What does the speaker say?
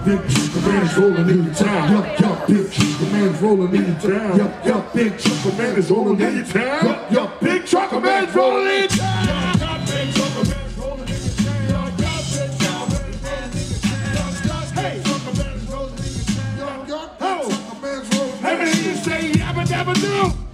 big trucker man's rolling in your town. Yup, big trucker man's rolling in your town. Yup, big trucker man is rolling in your town. Yup, big trucker man's rolling in your town. Yup, big trucker man's rolling in your town. Yup, big trucker man's rolling in your town. Hey, trucker man's rolling in your town. Hey, you say yabba dabba doo.